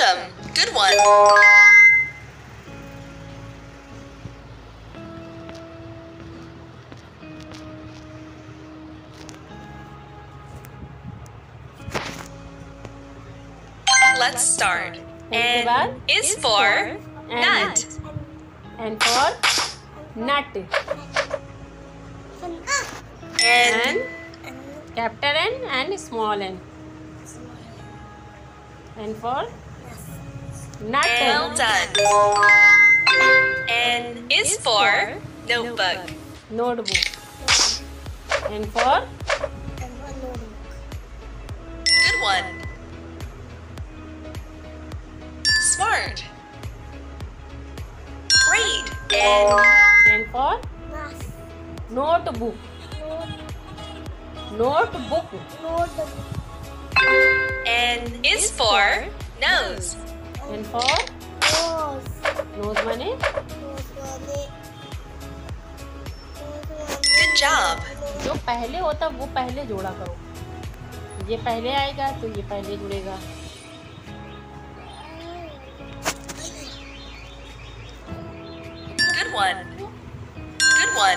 Awesome. Good one. Let's start. N is for nut. N for nut. N, Capital N and small n. N for nut. well done. N is for notebook. Notebook. N for Good one. Smart. Great. N for notebook. Notebook. N is for nose. N for nose माने Good job. जो पहले होता वो पहले जोड़ा करो. ये पहले आएगा तो ये पहले जुड़ेगा. Good one. Good one.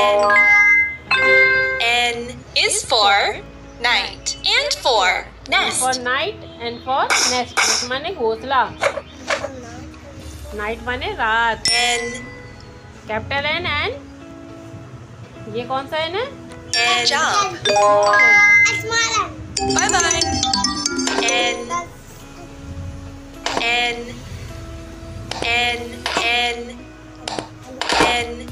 N is for night and for nest. For night and for nest. Nest माने घोंसला. Night माने रात. N, Capital N and ये कौन सा N है? Good job. Bye bye. N, N, N, N, N,